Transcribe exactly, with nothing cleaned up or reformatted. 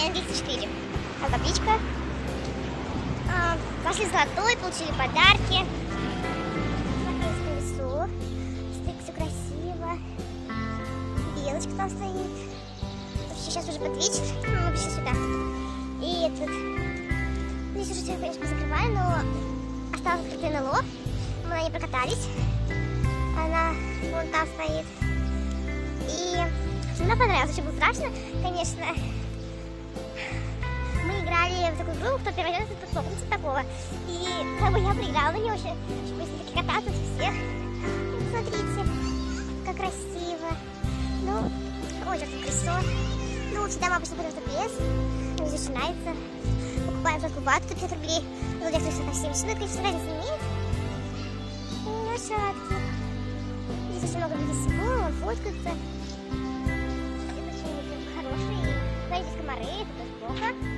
Н тридцать четыре. Там табличка. А, пошли золотой, получили подарки. Смотрите, колесо. Стоит все красиво. Белочка там стоит. Сейчас уже под вечер. Мы пришли сюда. И этот... Здесь уже все, конечно, закрывали, но осталось открытое НЛО. Мы на ней прокатались. Она вон там стоит. И мне понравилось, очень было страшно, конечно. Мы играли в такую игру, кто первый раз под помните такого. И как бы я проиграла, но не очень, очень быстро кататься всех. Вот, смотрите, как красиво. Ну, очень красиво. Ну, всегда мы обычно берем без, не начинается. Покупаем только вату, пятьдесят рублей. Ну, для всех это семьдесят, ну, конечно, разницы не имеет. Лошадки. Здесь очень много людей всего, фоткаются. Это очень хорошие. Смотрите, комары, это тоже плохо.